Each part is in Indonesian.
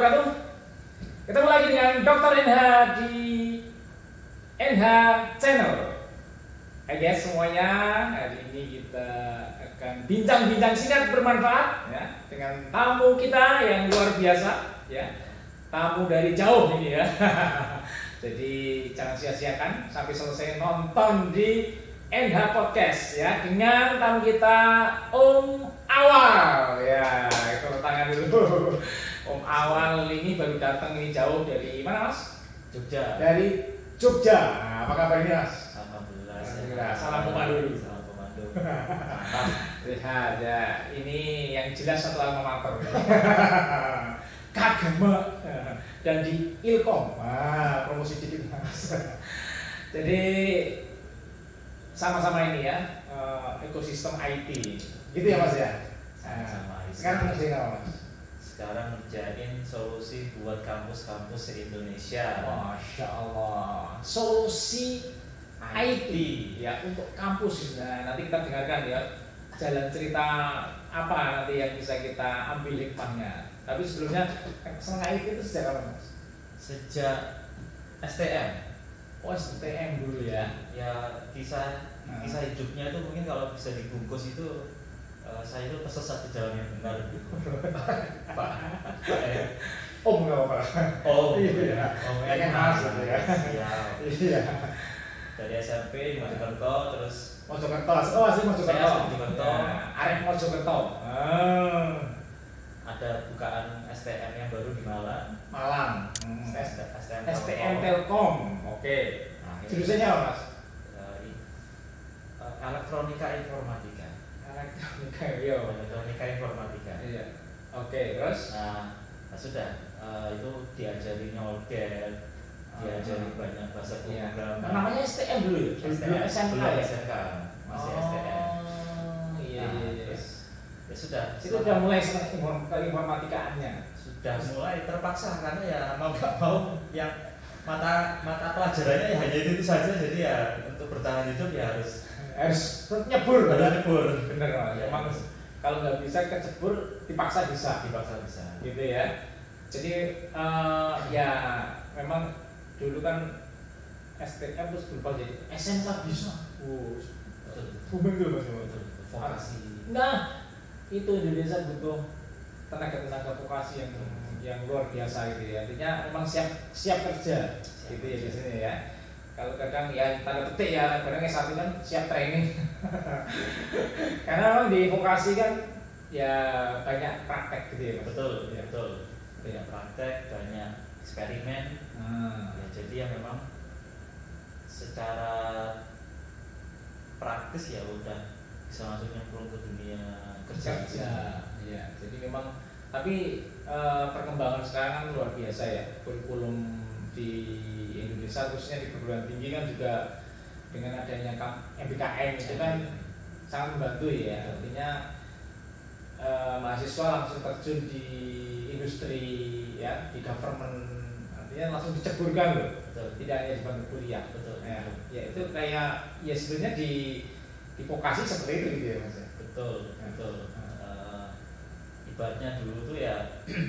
wabarakatuh. Ketemu lagi dengan Dr. NH di NH Channel. Hai guys semuanya, hari ini kita akan bincang-bincang singkat bermanfaat ya, dengan tamu kita yang luar biasa ya. Tamu dari jauh ini ya. Jadi jangan sia-siakan sampai selesai nonton di NH Podcast ya, dengan tamu kita Om Awal ya. Kalau tangan dulu. Om Awal ini baru datang ini jauh dari mana Mas? Jogja. Dari Jogja. Nah, apa kabar ini Mas? Alhamdulillah. Salam pemandu. Salam pemandu. Lihat ya, ini yang jelas satu alma mater. Kagema dan di Ilkom. Nah, promosi dikit Mas. Jadi sama-sama ini ya, ekosistem IT. Gitu ya Mas ya? Sama-sama. Sekarang ngerjain apa Mas? Sekarang ngerjain solusi buat kampus-kampus se-Indonesia. Masya Allah. Solusi IT ya untuk kampus. Nah, nanti kita dengarkan ya jalan cerita apa nanti yang bisa kita ambil hikmahnya. Tapi sebelumnya senang IT itu sejak kapan Mas? Sejak STM. Oh STM dulu ya. Ya kisah hidupnya itu mungkin kalau bisa dibungkus itu saya itu tersesat di jalan yang benar gitu. Pak. Oh nggak apa-apa. Oh iya. Oh Kayak Mas gitu ya. Iya. Dari SMP di Mojokerto terus Mojokerto. Oh asli Mojokerto. Saya Mojokerto. Arek Mojokerto. Ada bukaan STM yang baru di Malang. Malang. STM Telkom. Oke. Nah, Jurusannya apa Mas? Elektronika informatika. Elektronika informatika. Iya. Oke, terus? Nah sudah itu diajari nyolder, diajari banyak bahasa pemrograman. Namanya STM dulu ya? STM, SMK belum ya? SMK, masih STM. Iya. Terus ya sudah. Itu udah mulai senang informatikaannya. Sudah mulai terpaksa karena ya mau nggak mau yang mata pelajarannya ya hanya itu saja, jadi ya untuk bertahan hidup ya harus nyebur. Bener Mas. ya. Emang kalau nggak bisa kecebur dipaksa bisa. Gitu ya. Jadi ya memang dulu kan STM terus berubah jadi SMK bisa. Booming tuh Mas. Vokasi. Nah, itu Indonesia butuh tenaga vokasi yang luar biasa gitu ya. Artinya memang siap kerja gitu ya di sini ya. Kalau kadang ya tanda petik ya, kadang S1 kan siap training. Karena memang di vokasi kan ya banyak praktek gitu ya. Betul. Banyak praktek, banyak eksperimen. Ya, jadi ya memang secara praktis ya udah bisa masuk nyemplung ke dunia kerja. Iya. Jadi memang tapi perkembangan sekarang kan luar biasa ya. Kurikulum di Indonesia khususnya di perguruan tinggi kan juga dengan adanya MBKM itu kan sangat membantu ya. Artinya mahasiswa langsung terjun di industri ya, di government, artinya langsung diceburkan loh. Tidak hanya di bangku kuliah. Betul. Ya itu kayak ya sebenarnya di vokasi seperti itu gitu ya Mas. Betul. Ibaratnya dulu tuh ya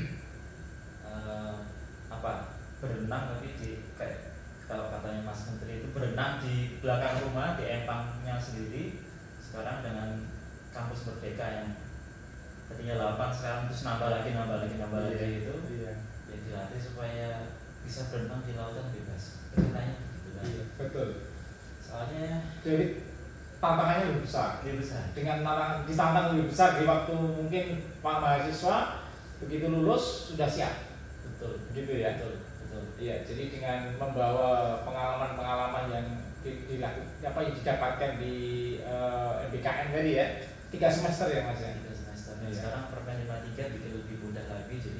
berenang tapi di kayak kalau katanya Mas Menteri itu berenang di belakang rumah di empangnya sendiri. Sekarang dengan kampus Merdeka yang tadinya 8 sekarang terus nambah lagi itu. Iya. Ya dilatih supaya bisa berenang di lautan bebas. Ceritanya begitu kan. Iya, betul. Soalnya Jadi tantangannya lebih besar. Dengan ditantang lebih besar di waktu mungkin Pak mahasiswa begitu lulus sudah siap. betul. Gitu ya. Betul. Iya, jadi dengan membawa pengalaman-pengalaman yang didapatkan di MBKM tadi ya, 3 semester ya Mas ya. 3 semester. Nah, Iya. sekarang Permen 53 bikin lebih mudah lagi, jadi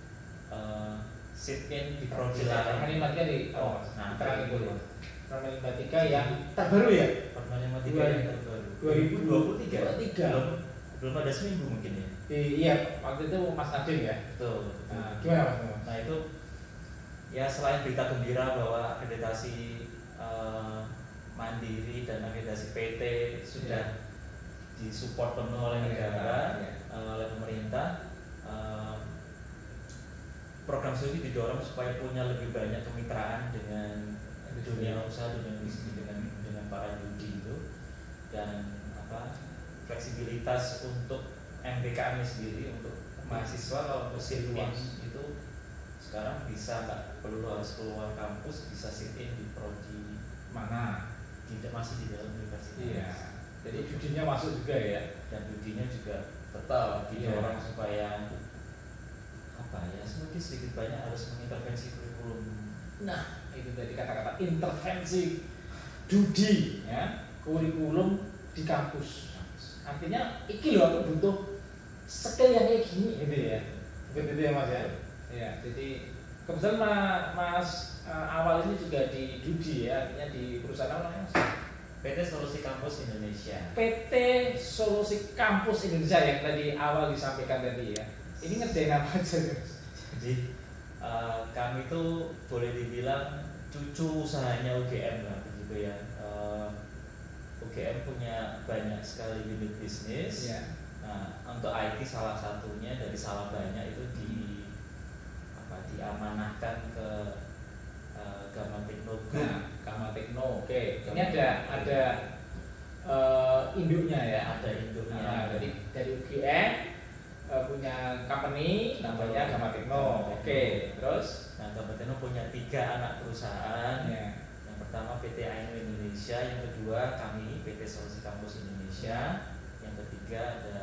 sit in di prodi lain. Permen 53 di Nah, terangin dulu. Permen 53 yang terbaru ya. Permen 53 yang terbaru 2023. Belum ada seminggu mungkin ya. Iya, waktu itu Mas Nadiem ya. Betul. Nah, gimana Mas? Nah itu ya selain berita gembira bahwa akreditasi mandiri dan akreditasi PT sudah disupport penuh oleh negara, oleh pemerintah, program studi didorong supaya punya lebih banyak kemitraan dengan dunia usaha, dunia bisnis, dengan para judi itu, dan fleksibilitas untuk MBKM sendiri untuk mahasiswa. Kalau untuk sit in itu sekarang bisa nggak perlu harus keluar kampus, bisa sit in di prodi mana, tidak masih di dalam universitas. Iya. Jadi judinya masuk juga ya, dan judinya juga tetap didorong supaya mungkin sedikit banyak harus mengintervensi kurikulum. Nah itu tadi kata-kata intervensi judi ya, kurikulum di kampus. Artinya iki loh aku butuh skill yang kayak gini gitu ya, gitu ya Mas ya. Ya, jadi kebetulan Mas awal ini juga di judi ya, artinya di perusahaan apa namanya Mas? PT Solusi Kampus Indonesia. PT Solusi Kampus Indonesia yang tadi awal disampaikan tadi ya. Ini ngerjain apa aja? Jadi kami itu boleh dibilang cucu usahanya UGM lah begitu ya. UGM punya banyak sekali unit bisnis. Ya. Nah, untuk IT salah satunya dari salah banyak itu diamanahkan ke Gama Tekno Group. Nah, Gama Tekno, oke. Ini ada induknya ya. Ada induknya. Nah, dari UGM punya company namanya Gama Tekno. Oke, terus? Nah, Gama Tekno punya 3 anak perusahaan. Ya. Yang pertama PT Ainu Indonesia, yang kedua kami PT Solusi Kampus Indonesia, yang ketiga ada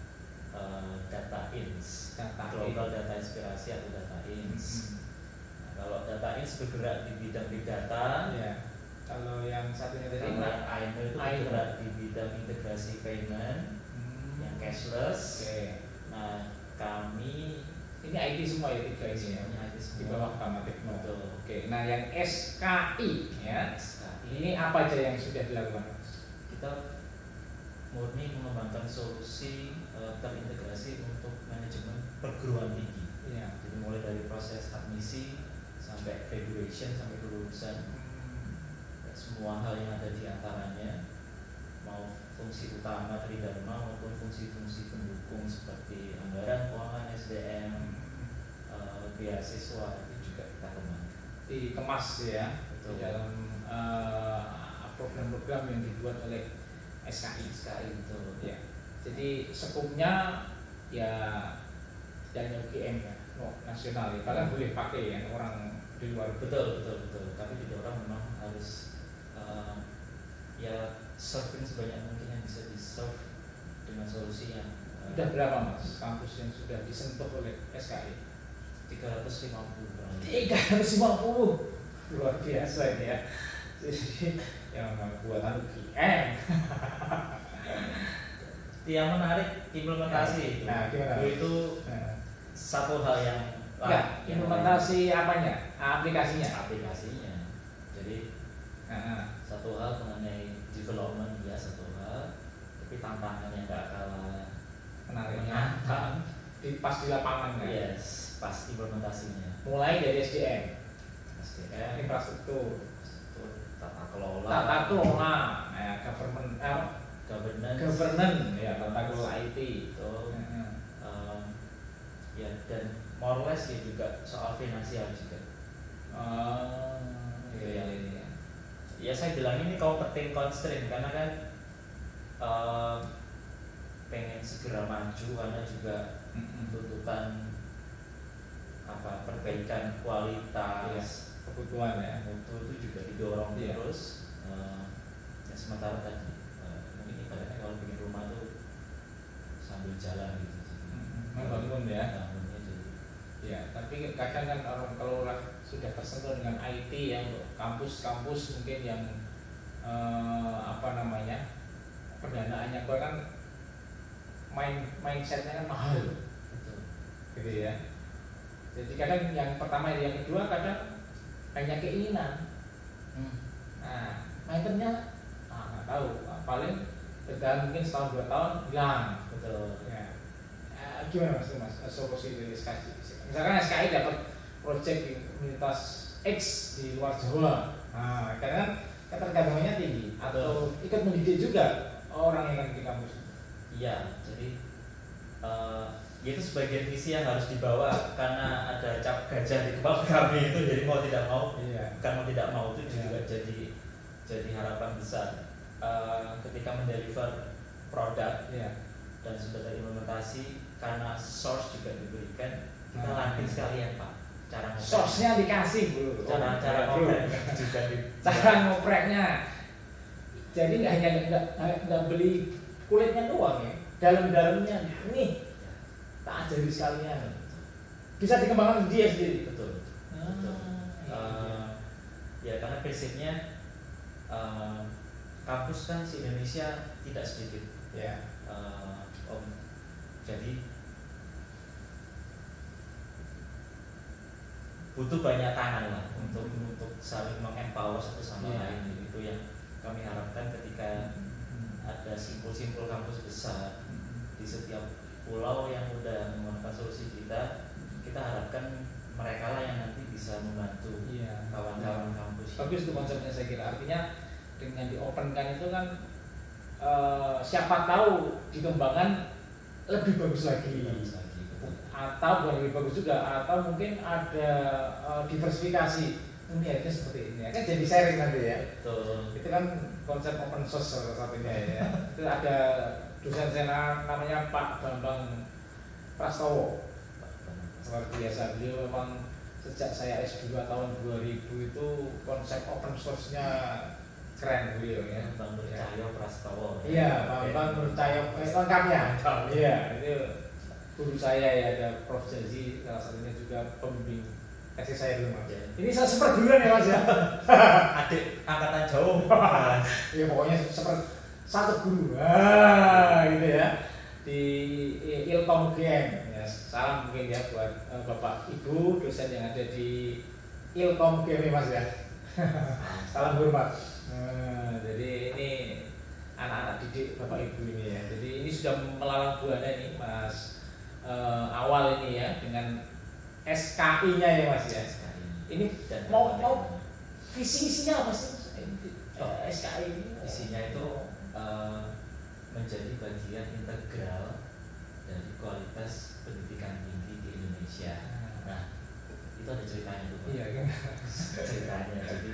Data-Ins, Global Data Inspirasi atau Data-Ins. Nah, kalau Data-Ins bergerak di bidang big data. Ya. Kalau yang satunya tadi Ainu itu bergerak di bidang integrasi payment, yang cashless. Oke. Nah, kami ini IT semua ya, 3 ini ya. Ini IT semua. Di bawah Gama Tekno. Oke. Nah, yang SKI ya. Ini apa aja yang sudah dilakukan? Kita murni mengembangkan solusi terintegrasi untuk manajemen perguruan tinggi. Iya. Jadi mulai dari proses admisi sampai graduation sampai kelulusan, semua hal yang ada di antaranya, mau fungsi utama tridharma maupun fungsi-fungsi pendukung seperti anggaran, keuangan, SDM, beasiswa itu juga kita kembangkan. Dikemas ya. Betul. Di dalam program-program yang dibuat oleh SKI itu. Ya. Jadi skupnya ya dan UGM ya, nasional ya. Kalian boleh pakai ya orang di luar. Betul. Tapi didorong memang harus ya serving sebanyak mungkin yang bisa di-serve dengan solusi yang Sudah berapa Mas kampus yang sudah disentuh oleh SKI? 350. 350. Luar biasa ini ya. Jadi yang buatan UGM. Yang menarik implementasi itu. Nah, gimana? Itu satu hal yang implementasi apanya? Aplikasinya. Jadi satu hal mengenai development ya satu hal, tapi tantangannya nggak kalah menantang pas di lapangan kan? Yes, pas implementasinya. Mulai dari SDM, infrastruktur, tata kelola, ya, governance, ya, tata kelola IT itu, ya dan more or less ya juga soal finansial juga. Iya. Ya saya bilang ini competing constraint karena kan pengen segera maju karena juga tuntutan perbaikan kualitas kebutuhan ya itu juga didorong terus. Ya sementara tadi mungkin ibaratnya kalau bikin rumah tuh sambil jalan gitu. Membangun ya. Bangunnya jadi. Ya, tapi kadang kan orang kalau sudah tersentuh dengan IT ya, untuk kampus-kampus mungkin yang pendanaannya kurang kan mindsetnya kan mahal, gitu ya. Jadi kadang yang pertama yang kedua kadang hanya keinginan. Nah, maintennya nggak tahu, paling bertahan mungkin setahun 2 tahun hilang. Betul. Ya. Gimana mas solusi dari SKI? Misalkan SKI dapat proyek di komunitas X di luar Jawa, nah karena ketergantungannya tinggi, atau ikut mendidik juga orang yang ada di kampus. Iya, jadi itu sebagian visi yang harus dibawa karena ada gajah di kepala kami itu, jadi mau tidak mau, Iya. bukan mau tidak mau itu Iya. juga jadi harapan besar. Ketika mendeliver produk Iya. dan sudah terimplementasi, karena source juga diberikan, kita Nah. landing sekalian Pak. Cara ngoprek. Source-nya dikasih bro. Cara Bro. ngoprek juga di. Cara ngopreknya. Jadi nggak beli kulitnya doang ya, dalam-dalamnya nih tak ajari sekalian. Bisa dikembangkan dia sendiri. Betul. Ah, Ya karena prinsipnya kampus kan di Indonesia tidak sedikit. ya. Om. Jadi butuh banyak tangan lah untuk saling mengempower satu sama Iya. lain. Itu yang kami harapkan ketika ada simpul-simpul kampus besar di setiap pulau yang udah menggunakan solusi kita harapkan mereka lah yang nanti bisa membantu Iya. kawan-kawan kampus. Bagus itu konsepnya saya kira. Artinya dengan di openkan itu kan siapa tahu dikembangkan lebih bagus lagi. Bagus lagi, betul. Atau bukan lebih bagus juga, atau mungkin ada diversifikasi. Ini harusnya seperti ini ya. Kan jadi sharing nanti ya. Betul. Itu kan konsep open source salah satunya ya. Itu ada dosen saya namanya Pak Bambang Prastowo. Luar biasa, beliau memang sejak saya S2 tahun 2000 itu konsep open source-nya keren beliau ya. Bang Cahyo Prastowo. Iya, Bambang Nurcahyo lengkapnya. Iya, itu guru saya ya, ada Prof Jazi, salah satunya juga pembimbing tesis saya dulu Mas. Ya. Ini saya seperguruan ya Mas ya. Adik angkatan jauh. Ya pokoknya satu guru. Gitu ya. Di Ilkom UGM. Ya, salam mungkin ya buat Bapak Ibu dosen yang ada di Ilkom UGM Mas ya. Salam hormat. Jadi ini anak-anak didik Bapak Ibu ini ya. Jadi ini sudah melalang buana ini Mas, awal ini ya dengan SKI-nya ya Mas ya. Ini Dan mau visi-misinya apa sih Mas? SKI ini isinya itu menjadi bagian integral dari kualitas pendidikan tinggi di Indonesia. Nah, itu ada ceritanya tuh Pak. Iya kan. Ceritanya jadi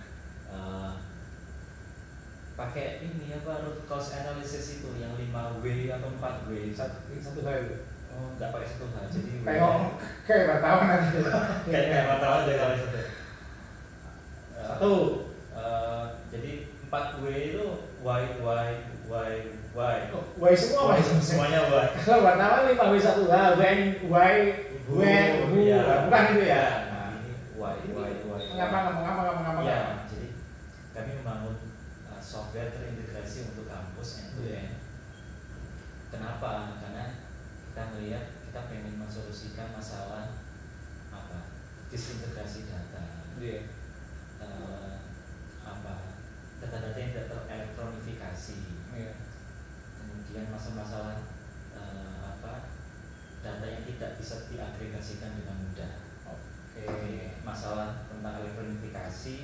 pakai ini apa root cause analysis itu yang 5W atau 4W. Satu hal. Oh, enggak pakai satu hal. Jadi Kayak wartawan nanti. kayak wartawan aja kalau itu. Satu. Jadi 4W itu why. Why semua Mas? Semuanya why. Kalau wartawan 5W satu hal, when, why, when, who, Ya. bukan itu ya. Nah, ini why. Mengapa? Ya, jadi kami membangun software terintegrasi untuk kampus end-to-end. Kenapa? Karena kita melihat kita pengen mensolusikan masalah apa? Disintegrasi data. Iya. Data-data yang tidak terelektronifikasi. Iya. Kemudian masalah data yang tidak bisa diagregasikan dengan mudah. Oke. Masalah tentang elektronifikasi,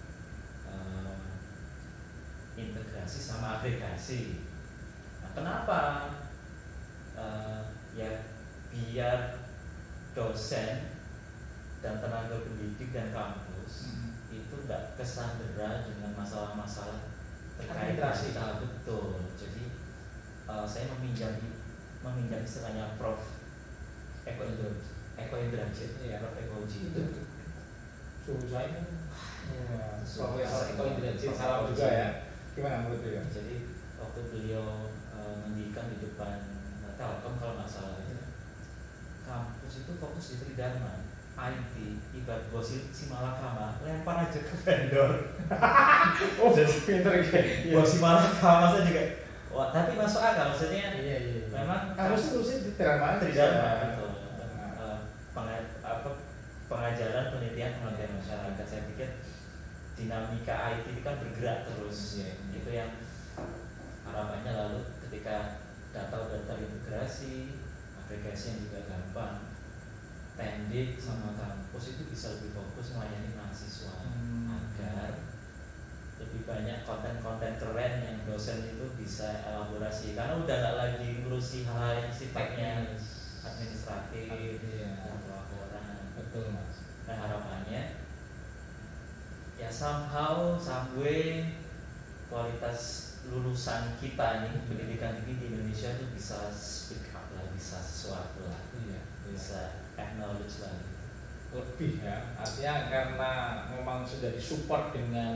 integrasi sama agregasi. Nah, kenapa? Ya biar dosen dan tenaga pendidik dan kampus itu tidak kesandera dengan masalah-masalah terkait Administrasi. data. Betul. Jadi saya meminjam istilahnya Prof Eko Indrajit, Iya. Prof Eko Uji Itu suhu saya kan. Ya, Profesor Eko Indrajit salam juga ya. Gimana menurut beliau? Jadi waktu beliau mendikan di depan Telkom kalau nggak salah itu, kampus itu fokus di Tridharma, IT, ibarat bos si Malakama, lempar aja ke vendor. Oh, jadi pinter kayak. Bos si Malakama saya juga, wah tapi masuk akal maksudnya. Iya. Memang Harus terusin di Tridharma. Tridharma betul. Pengajaran penelitian masyarakat, saya pikir dinamika IT itu kan bergerak terus. Iya. Itu yang harapannya lalu ketika data udah terintegrasi, aplikasi yang juga gampang, Tendik sama kampus itu bisa lebih fokus melayani mahasiswa agar lebih banyak konten-konten keren yang dosen itu bisa elaborasi, karena udah nggak lagi ngurusi hal-hal yang sifatnya administratif, Iya. laporan. betul Mas. Nah harapannya ya somehow someway kualitas lulusan kita nih pendidikan tinggi di Indonesia itu bisa speak up lah, bisa sesuatu lah, bisa acknowledge lah lebih ya, artinya karena memang sudah disupport dengan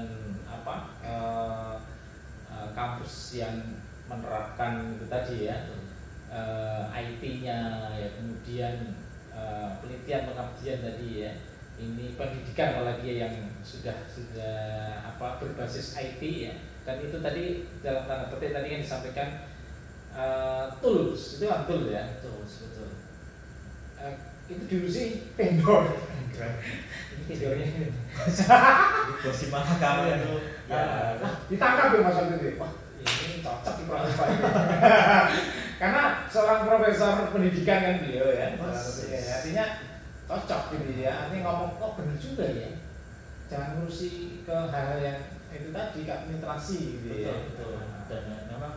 kampus yang menerapkan itu tadi ya, IT-nya ya, kemudian penelitian pengabdian tadi ya, ini pendidikan apalagi yang sudah berbasis IT ya, dan itu tadi dalam tanda petik tadi yang disampaikan tools itu kan tool ya, tools betul. Itu dulu sih vendor ini vendornya Gosip mana kamu itu ya ditangkap ya Mas Aldi, wah ini cocok di Pramuka ini karena seorang profesor pendidikan kan beliau ya, artinya cocok gitu ya, ini ngomong kok bener juga ya, jangan ngurusi ke hal-hal yang itu tadi administrasi gitu betul, ya. Betul. Dan memang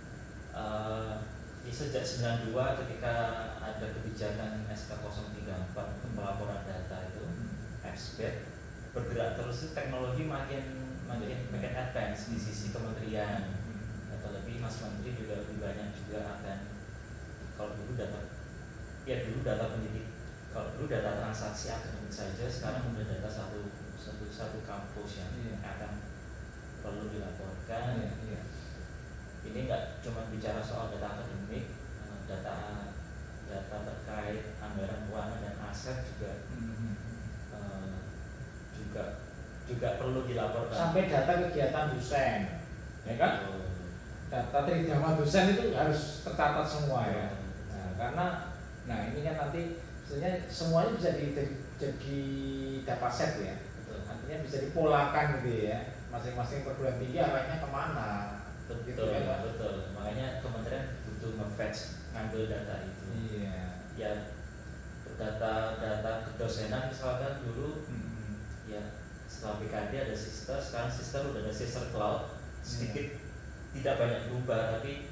sejak 92 ketika ada kebijakan SK 034 untuk pelaporan data itu expert bergerak terus, teknologi makin advance di sisi kementerian, atau lebih Mas Menteri juga lebih banyak juga akan, kalau dulu data pendidik, kalau dulu data transaksi akademik saja, sekarang sudah data satu kampus yang akan perlu dilaporkan. Ini nggak cuma bicara soal data akademik, data terkait anggaran keuangan dan aset juga perlu dilaporkan. Sampai data kegiatan dosen, ya kan? Data tridharma dosen itu harus tercatat semua ya. Nah, ini kan nanti sebenarnya semuanya bisa jadi data set ya. Artinya bisa dipolakan gitu ya. Masing-masing perguruan tinggi arahnya kemana? Betul, betul. Makanya kementerian butuh nge-fetch, ngambil data itu. Iya. Ya, data kedosenan misalkan dulu, ya setelah BKD ada sister, sekarang sister udah ada sister cloud, sedikit tidak banyak berubah, tapi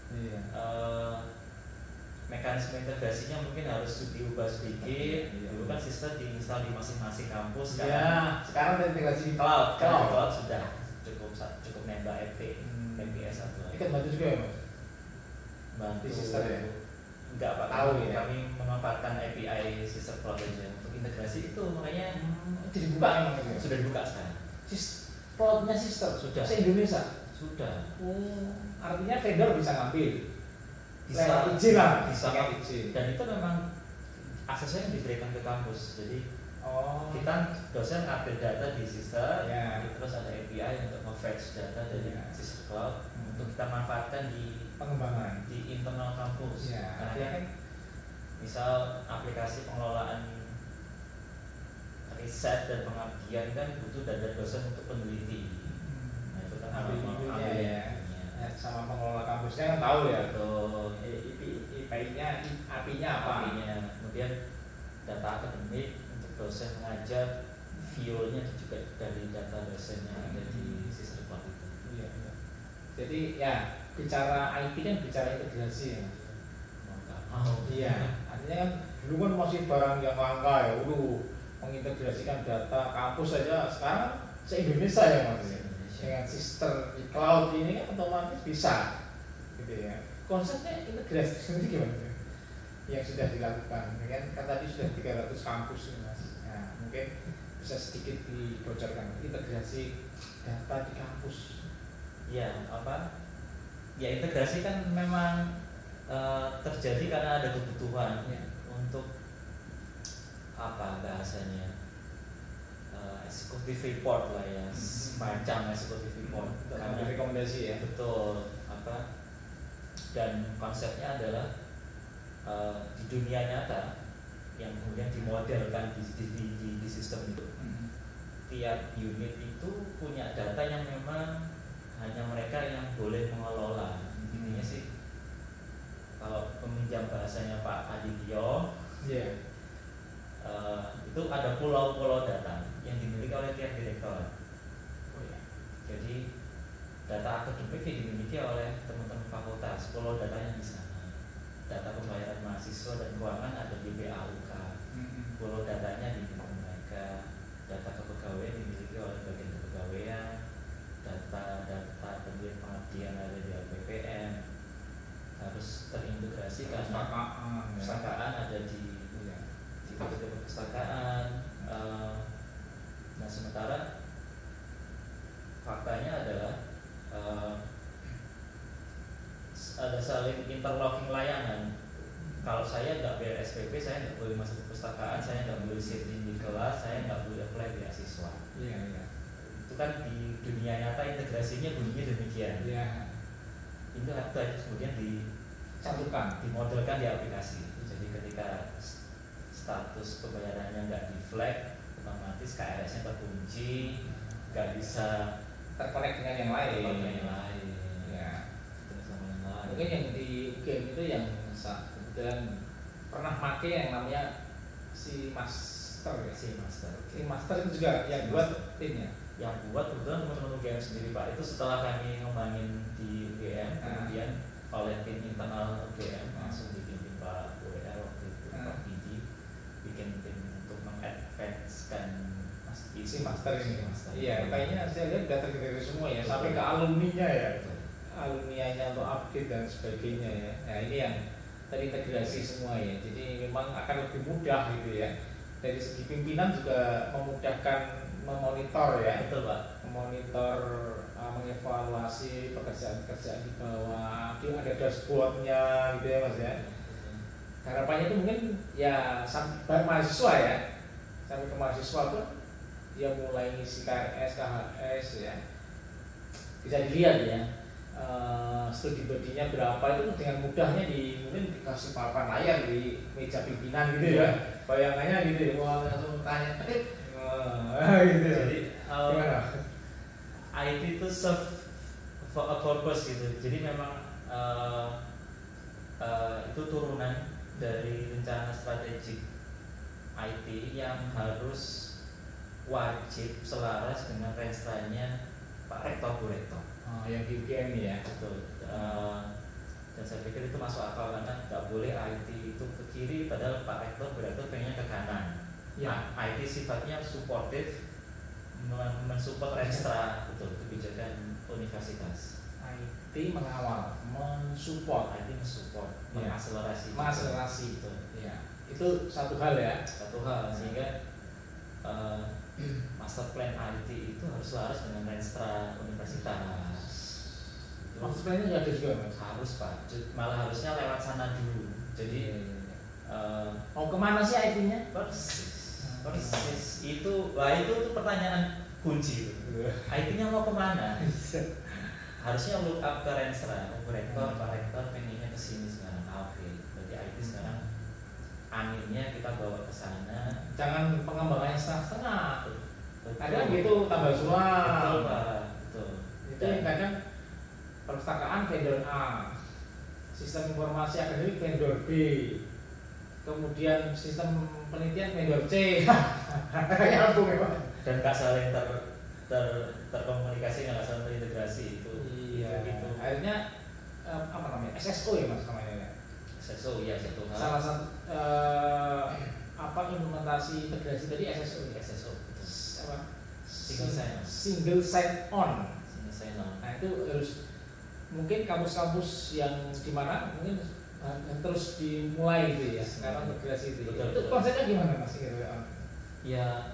mekanisme integrasinya mungkin harus diubah sedikit. Dulu kan sister diinstal di masing-masing kampus, sekarang integrasi di cloud sudah cukup nembak MPS atau ikut bantu juga ya Mas? Bantu sister ya? Enggak Pak, tahu ya? Kami memanfaatkan API sister cloud aja untuk integrasi itu, makanya dibuka emang gitu? Sudah dibuka sekarang. Cloudnya sister? Sudah. Se-Indonesia? Sudah. Artinya vendor bisa ngambil? Bisa izin lah, bisa izin. Dan itu memang aksesnya diberikan ke kampus, jadi kita dosen update data di sister, terus ada API untuk nge-fetch data dari sister cloud untuk kita manfaatkan di pengembangan di internal kampus. Karena kan misal aplikasi pengelolaan riset dan pengabdian kan butuh data dosen untuk peneliti. Nah itu kan ambil ya. Sama pengelola kampusnya kan tahu ya tuh IP-nya, API-nya apa. Kemudian data akademik untuk dosen mengajar, view-nya juga dari data dosen yang ada di sister cloud itu. Jadi ya bicara IT kan bicara integrasi ya. Iya, artinya kan dulu kan masih barang yang langka ya, mengintegrasikan data kampus saja, sekarang se-Indonesia ya Mas. Dengan sister di cloud ini kan otomatis bisa gitu ya. Konsepnya integrasi ini gimana yang sudah dilakukan kan tadi sudah 300 kampus ini Mas. Nah, mungkin bisa sedikit dibocorkan integrasi data di kampus. Ya integrasi kan memang terjadi karena ada kebutuhan untuk bahasanya executive report lah ya, semacam executive report karena rekomendasi ya. Betul. Dan konsepnya adalah di dunia nyata yang kemudian dimodelkan di sistem itu, tiap unit itu punya data yang memang hanya mereka yang boleh mengelola. Intinya sih kalau peminjam bahasanya Pak Adityo, itu ada pulau-pulau data yang dimiliki oleh tiap direktorat. Jadi data akademik dimiliki oleh teman-teman fakultas, pulau datanya di sana. Data pembayaran mahasiswa dan keuangan ada di BAUK. pulau datanya dimiliki mereka, data kepegawaian dimiliki oleh bagian kepegawaian, data pemilik pengabdian ada di LPPM, harus terintegrasi karena perpustakaan ada di perpustakaan. Nah sementara faktanya adalah ada saling interlocking layanan. Kalau saya nggak bayar SPP, saya nggak boleh masuk perpustakaan, saya nggak boleh sitting di kelas, saya nggak boleh apply beasiswa. Iya. Itu kan di dunia nyata integrasinya bunyinya demikian. Iya. Itu kemudian dimodelkan di aplikasi. Jadi ketika status pembayarannya nggak di flag, otomatis KRS-nya terkunci, nggak bisa terkonek dengan yang lain. Ya. Mungkin yang di game itu yang kemudian pernah pakai yang namanya si master ya. Si master itu juga yang buat timnya. Yang buat kebetulan teman-teman UGM sendiri Pak. Itu setelah kami ngembangin di UGM, kemudian oleh tim internal UGM langsung dipimpin Pak WR waktu itu, Pak Didi, bikin tim untuk mengadvancekan si master ini. Iya, Iya, kayaknya saya lihat data dari semua ya, sampai ke alumninya ya, alumninya untuk update dan sebagainya ya. Nah ini yang terintegrasi semua ya, jadi memang akan lebih mudah gitu ya. Dari segi pimpinan juga memudahkan memonitor ya. Betul Pak. Memonitor, mengevaluasi pekerjaan-pekerjaan di bawah, dia ada dashboardnya gitu ya Mas ya. Harapannya itu mungkin ya sampai mahasiswa ya, sampai ke mahasiswa pun dia mulai ngisi KRS, KHS ya, bisa dilihat ya studi bodinya berapa itu dengan mudahnya mungkin dikasih papan layar di meja pimpinan gitu ya, bayangannya gitu ya, mau langsung tanya gitu. Jadi IT itu serve for a purpose gitu. Jadi memang itu turunan dari rencana strategik IT yang harus wajib selaras dengan renstranya Pak Rektor Bu Rektor. Yang di UGM ya. Betul. Dan saya pikir itu masuk akal karena nggak boleh IT itu ke kiri padahal Pak Rektor Bu Rektor pengennya ke kanan. Ya. IT sifatnya suportif, mensupport renstra, betul, kebijakan universitas. IT mengawal, mensupport, mengakselerasi, betul. Ya. Itu satu hal ya. Sehingga master plan IT itu harus selaras dengan renstra universitas. Master plan-nya nggak ada juga Mas? Harus Pak, malah harusnya lewat sana dulu. Jadi mau kemana sih IT-nya? Persis. Itu pertanyaan kunci. IT-nya mau kemana? Harusnya look up ke renstra. Rektor, Pak Rektor pengennya ke sini sekarang. Oke. Berarti IT sekarang anginnya kita bawa ke sana. Jangan pengembangannya setengah-setengah. Kadang gitu tambah suara. Betul. Itu yang kadang perpustakaan vendor A, sistem informasi akademik vendor B, kemudian sistem penelitian vendor C. Kayak apa memang? Dan nggak saling terkomunikasi, nggak saling terintegrasi itu. Iya. Gitu. Akhirnya apa namanya? SSO ya Mas namanya. SSO ya satu hal. Salah satu implementasi integrasi tadi SSO. SSO betul. Apa? Single sign on. Nah itu harus mungkin kampus-kampus yang di mana mungkin terus dimulai gitu ya sekarang integrasi itu. Betul, Itu konsepnya gimana Mas? Ya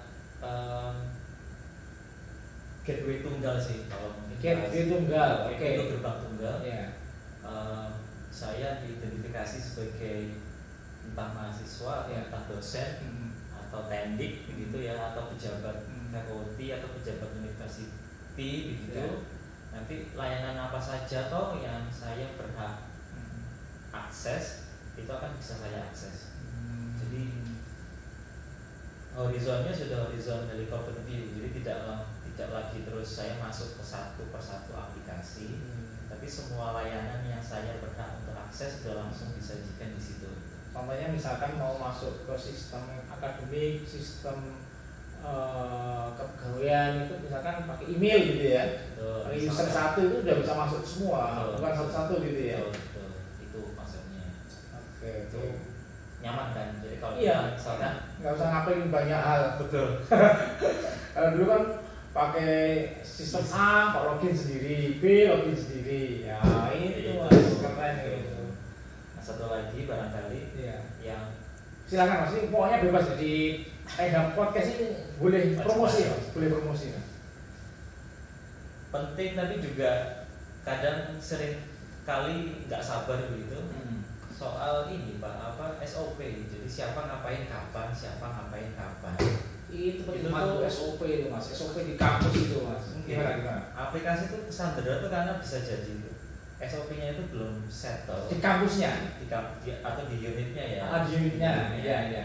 gateway tunggal sih kalau gateway tunggal, oke. Itu gerbang tunggal. Ya. Saya diidentifikasi sebagai entah mahasiswa, entah dosen, atau tendik begitu ya, atau pejabat fakulti atau pejabat university begitu. Nanti layanan apa saja toh yang saya berhak akses itu akan bisa saya akses. Jadi horizonnya sudah horizon helicopter view, jadi tidak lagi terus saya masuk ke satu persatu aplikasi, tapi semua layanan yang saya berhak untuk akses sudah langsung disajikan di situ. Contohnya misalkan mau masuk ke sistem akademik, sistem kepegawaian itu misalkan pakai email gitu ya. Pakai user satu itu udah bisa masuk semua, bukan satu-satu gitu ya. Betul. Itu maksudnya. Oke, itu nyaman kan. Jadi kalau Iya. kita misalkan Nggak usah ngapain banyak hal. betul. Kalau dulu kan pakai sistem A, kok login sendiri, B login sendiri. Ya itu Itu. Mas, keren gitu. Nah, satu lagi barangkali Iya. yang Silakan Mas, ini pokoknya bebas jadi podcast ini boleh promosi Macam-macam. Mas, boleh promosi Mas. penting tapi juga kadang sering kali nggak sabar begitu soal ini Pak, apa SOP. Jadi siapa ngapain kapan, siapa ngapain kapan. Itu Itu tuh tuh SOP itu Mas, SOP di kampus itu Mas. Gimana? Aplikasi itu standar itu karena bisa jadi itu SOP-nya itu belum settle Di kampusnya, atau di unitnya ya. di unitnya, iya iya.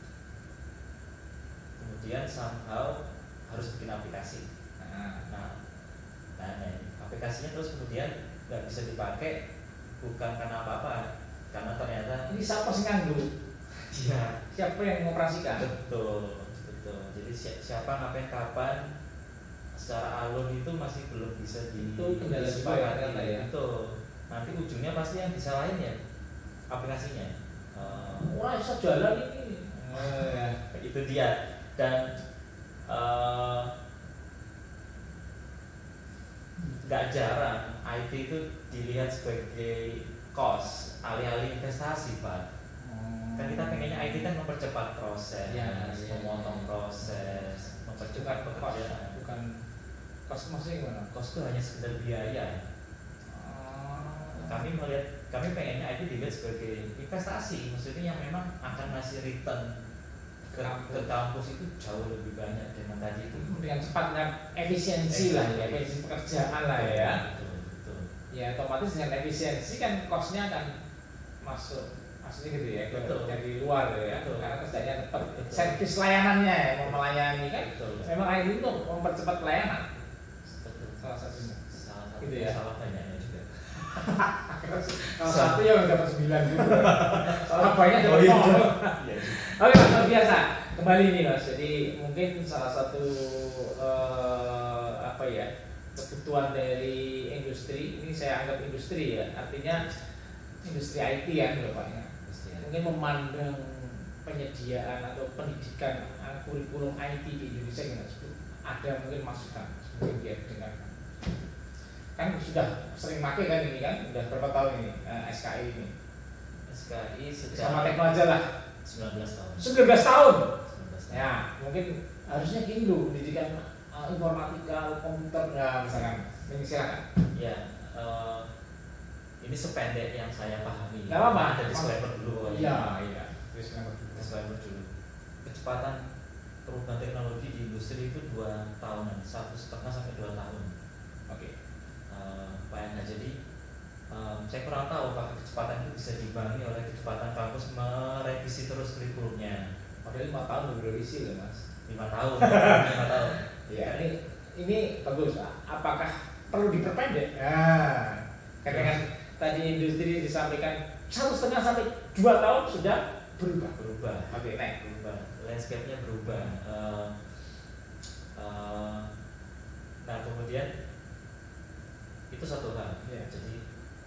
Kemudian somehow harus bikin aplikasi. Nah, aplikasinya terus kemudian nggak bisa dipakai bukan karena apa-apa, karena ternyata Ini siapa sih nganggur? ya Siapa yang mengoperasikan? betul. Jadi siapa ngapain kapan secara alur itu masih belum bisa Itu kendala juga ya, ternyata ya. Betul. Nanti ujungnya pasti yang disalahin ya aplikasinya. Wah, bisa jalan ini. Ya. Itu dia. Dan nggak jarang IT itu dilihat sebagai cost alih-alih investasi Pak. Kan kita pengennya IT kan mempercepat proses, Ya, memotong proses, mempercepat pekerjaan. Bukan cost maksudnya gimana? Cost itu hanya sekedar biaya. Kami pengennya IT dilihat sebagai investasi, maksudnya yang memang akan ngasih return ke kampus itu jauh lebih banyak dengan tadi itu. Dengan cepatnya efisiensi lah ya, efisiensi pekerjaan lah ya. Betul. Ya otomatis dengan efisiensi kan costnya akan masuk maksudnya gitu ya, Betul. dari luar ya. Betul. Karena kerjanya tetap Betul. servis layanannya ya, mau melayani kan. Betul. Memang IT itu mempercepat pelayanan. Betul. Salah satunya. Salah satu Gitu ya. salah banyaknya juga. Salah satu yang dapat 9 gitu. Salah banyak dapat iya. 0. Iya. Oke Mas, luar biasa. Kembali nih Mas, jadi mungkin salah satu apa ya, kebutuhan dari industri ini, saya anggap industri ya, artinya industri IT ya Bapaknya. Mungkin memandang penyediaan atau pendidikan kurikulum IT di Indonesia gimana? Ada mungkin masukan mungkin dia dengarkan. Kan sudah sering pakai kan ini kan, udah berapa tahun ini SKI ini? SKI Sama sejak Tekno aja lah. 19 tahun. 19 tahun. 19 tahun. Ya, mungkin harusnya gini dulu pendidikan informatika, komputer, ya misalkan. Ini silakan. Ya, ini sependek yang saya pahami. Nggak apa-apa. Ada disclaimer dulu. Iya. Disclaimer dulu. Kecepatan perubahan teknologi di industri itu 2 tahunan, 1,5 sampai 2 tahun. Oke. Nah, jadi saya kurang tahu apakah kecepatan itu bisa diimbangi oleh kecepatan kampus merevisi terus kurikulumnya. Padahal 5 tahun belum revisi loh Mas. 5 tahun. 5 tahun. Ya, ini bagus. Apakah perlu diperpendek? Nah, karena kan tadi industri disampaikan 1,5 sampai 2 tahun sudah berubah. Oke, next. Berubah. Landscape-nya berubah. Nah, kemudian itu satu hal. Ya. Jadi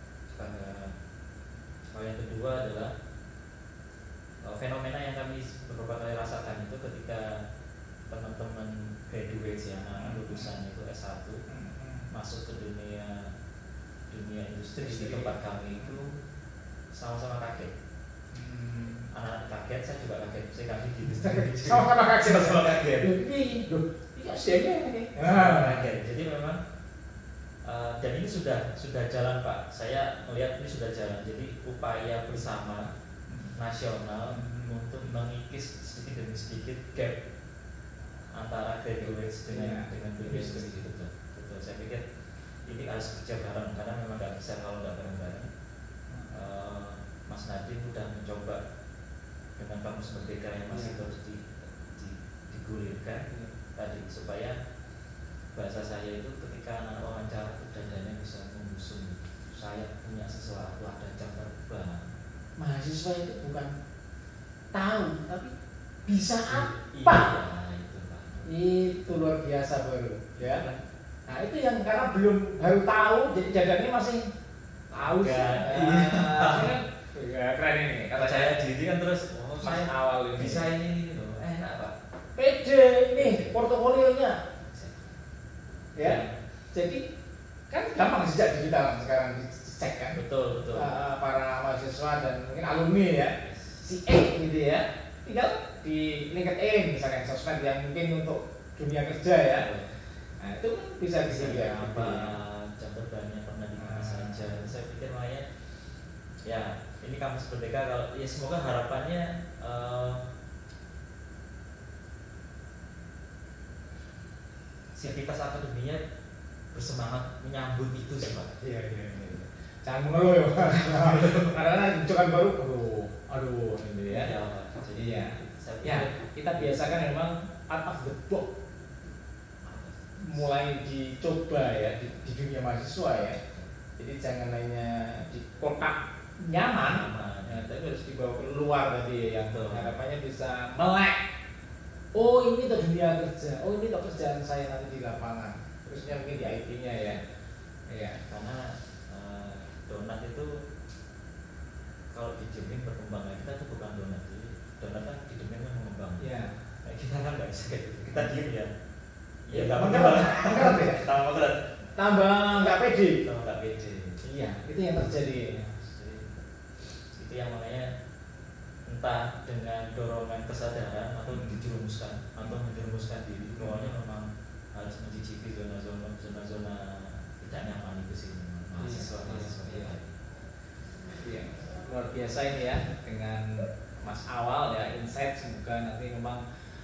hal yang kedua adalah fenomena yang kami beberapa kali rasakan itu ketika teman-teman graduates ya, anak lulusan itu S1 masuk ke dunia industri di tempat kami itu sama-sama kaget. Anak-anak kaget, saya juga kaget. Saya kami di industri Sama-sama kaget. sama kaget. Iya sih Kaget. Jadi memang dan ini sudah jalan Pak. Saya melihat ini sudah jalan. Jadi upaya bersama nasional untuk mengikis sedikit demi sedikit gap antara graduates dengan dunia industri. Betul. Saya pikir ini harus kerja bareng karena memang nggak bisa kalau nggak bareng-bareng. Mas Nadiem sudah mencoba dengan kampus merdeka yang masih terus digulirkan tadi supaya bahasa saya itu ketika anak wawancara itu dadanya bisa membusung. Saya punya sesuatu, ada jam terbang. Mahasiswa itu bukan tahu, tapi bisa apa? Iya, itu Pak. Itu luar biasa baru, ya. Nah itu yang karena belum baru tahu, jadi dadanya masih tahu sih. Iya. Ya, keren ini. Kata saya diri kan terus, saya awal ini. Bisa ini loh, enak Pak. Pede nih portofolionya. Ya. Jadi kan gampang sejak digital sekarang dicek kan. Betul. Para mahasiswa dan mungkin alumni ya. Si gitu ya. Tinggal di LinkedIn misalkan sosmed yang mungkin untuk dunia kerja ya. Nah, itu kan bisa disiapkan apa catatannya pernah di mana saja. Saya pikir makanya ya ini kampus Merdeka kalau ya semoga harapannya sivitas akademinya bersemangat menyambut itu sih Pak. Iya. Jangan mengeluh ya Pak. Karena jujukan baru aduh ini ya. Jadi ya kita biasakan memang out of the box mulai dicoba ya di dunia mahasiswa ya. Jadi jangan hanya di kotak nyaman ya, tapi harus dibawa keluar tadi yang harapannya bisa melek. Oh ini tuh dunia kerja, oh ini tuh kerjaan saya nanti di lapangan. Terusnya mungkin di IT-nya ya. Ya karena donat itu kalau dijamin perkembangan kita itu bukan donat. Donat kan dijamin kan mengembang. Ya. Nah, kita kan nggak bisa kayak gitu. Kita diem ya. Ya tambah ya. Tambah nggak pede. Iya, itu yang terjadi. Itu yang makanya entah dengan dorongan kesadaran atau menjerumuskan diri, semuanya memang harus mencicipi zona-zona tidak nyaman itu sih mahasiswa. Iya, luar biasa ini ya dengan Mas Awal ya insight, semoga nanti memang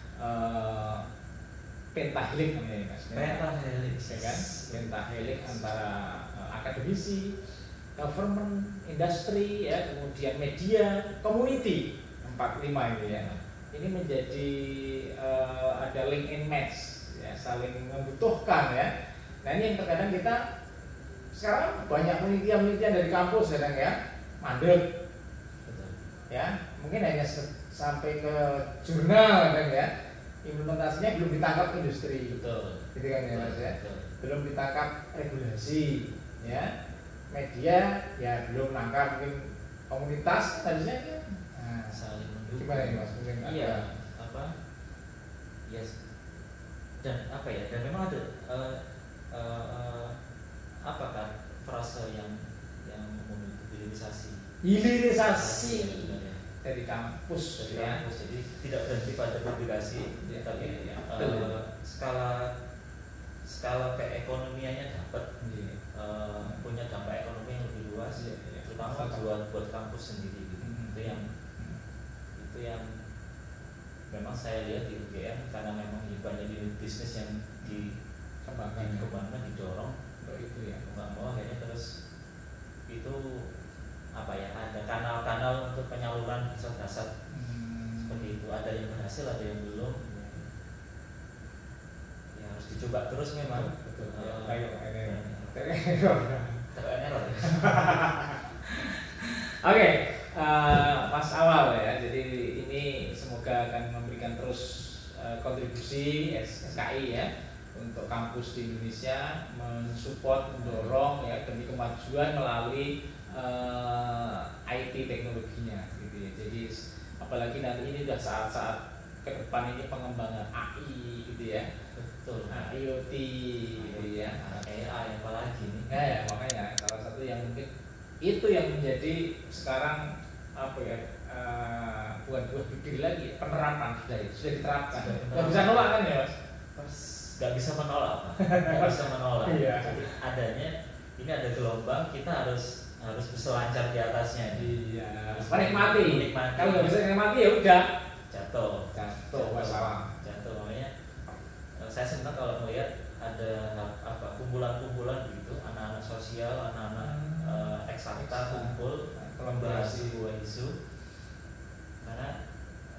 pentahelik namanya Mas. Pentahelik ya kan? Pentahelik antara akademisi, government, industri ya, kemudian media, community 4-5 ini ya. Ini menjadi ada link and match ya, saling membutuhkan ya. Nah ini yang terkadang kita sekarang banyak penelitian dari kampus kadang ya mandek ya, mungkin hanya sampai ke jurnal kadang ya, implementasinya belum ditangkap industri, gitu kan ya Mas ya, belum ditangkap regulasi ya, media ya belum nangkap, mungkin komunitas harusnya ya. Nah, saling mendukung. Gimana ini Mas? Mungkin iya apa yes. Dan apa ya, dan memang ada apakah frase yang hilirisasi dari kampus ya. Jadi tidak berhenti pada publikasi ya, tapi skala keekonomiannya dapat punya dampak ekonomi yang lebih luas ya, terutama buat kampus sendiri gitu. Itu yang memang saya lihat di UGM, karena memang banyak unit bisnis yang dikembangkan, didorong itu ya, nggak mau akhirnya terus itu apa ya, ada kanal-kanal untuk penyaluran dasar seperti itu, ada yang berhasil, ada yang belum ya, harus dicoba terus memang. Betul ya. Oke, Mas Awal ya, jadi ini semoga akan memberikan terus kontribusi SKI ya untuk kampus di Indonesia, mensupport, mendorong ya demi kemajuan melalui IT teknologinya gitu ya. Jadi apalagi nanti ini sudah saat-saat ke depan ini pengembangan AI gitu ya. Betul. IoT gitu ya. AI apalagi nih. Ya, makanya salah satu yang mungkin itu yang menjadi sekarang apa ya, bukan buah bibir lagi, penerapan sudah diterapkan. Nggak bisa nolak kan ya Mas? Nggak bisa menolak Pak. Nggak bisa menolak. Iya. Jadi adanya ini ada gelombang, kita harus berselancar di atasnya. Iya. Menikmati. Kalau nggak bisa menikmati ya udah jatuh. Masalah. Jatuh. Makanya saya senang kalau melihat ada apa kumpulan-kumpulan gitu, anak-anak sosial, anak-anak eksakta kumpul membahas sebuah isu, karena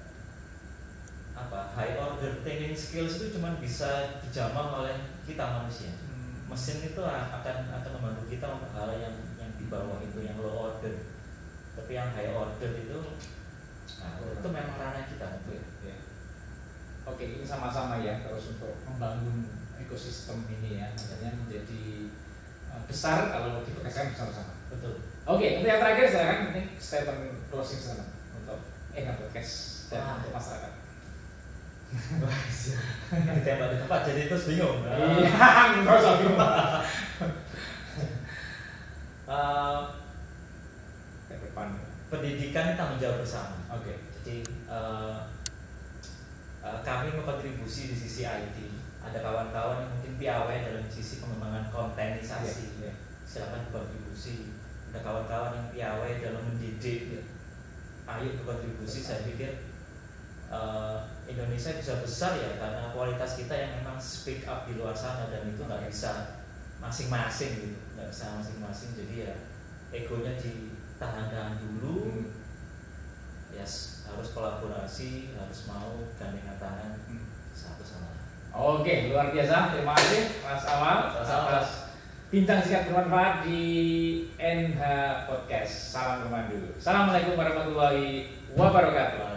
apa, high order thinking skills itu cuma bisa dijamah oleh kita manusia. Mesin itu akan membantu kita untuk hal yang di bawah itu, yang low order. Tapi yang high order itu, itu memang ranah kita. Ya. Oke, ini sama-sama ya terus untuk membangun ekosistem ini ya, makanya menjadi besar kalau dipekerjakan bersama-sama. Betul. Oke, untuk yang terakhir silakan, ini statement closing silakan untuk NH Podcast dan untuk masyarakat. Wah, siap. Ditembak di tempat jadi terus bingung. Iya, nggak usah bingung. Ke depan. Pendidikan tanggung jawab bersama. Oke. Jadi kami berkontribusi di sisi IT. Ada kawan-kawan yang mungkin piawai dalam sisi pengembangan kontenisasi. Silakan berkontribusi. Ada kawan-kawan yang piawai dalam mendidik. Ayo berkontribusi. Saya pikir Indonesia bisa besar ya karena kualitas kita yang memang speak up di luar sana, dan itu nggak bisa masing-masing gitu, nggak bisa masing-masing. Jadi ya egonya ditahan-tahan dulu. Yes, harus kolaborasi, harus mau gandengan tangan satu sama lain. Oke, luar biasa. Terima kasih Mas Amal atas bincang singkat bermanfaat di NH Podcast. Salam pemandu. Assalamualaikum warahmatullahi wabarakatuh.